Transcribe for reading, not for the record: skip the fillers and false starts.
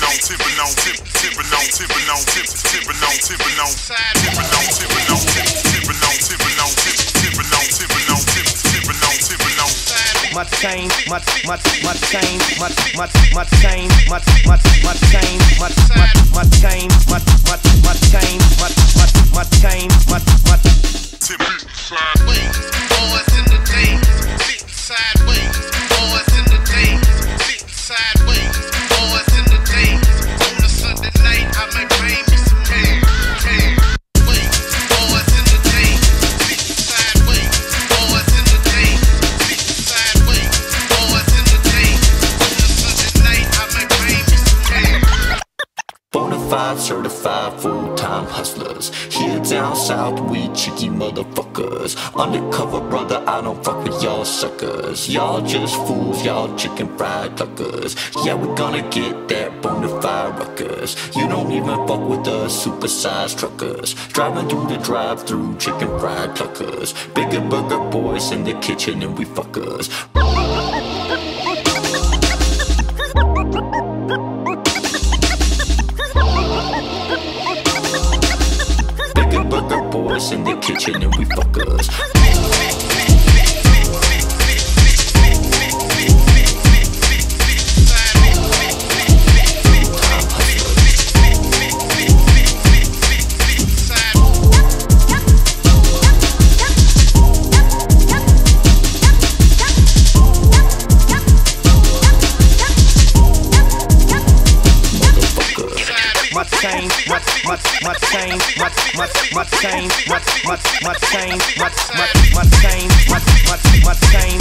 Certified full-time hustlers. Here down south, we cheeky motherfuckers. Undercover brother, I don't fuck with y'all suckers. Y'all just fools, y'all chicken fried cluckers. Yeah, we're gonna get that bonafide ruckus. You don't even fuck with us supersized truckers. Driving through the drive-through chicken fried cluckers. Bigger burger boys in the kitchen and we fuckers. Boys in the kitchen and we fuckers. My chain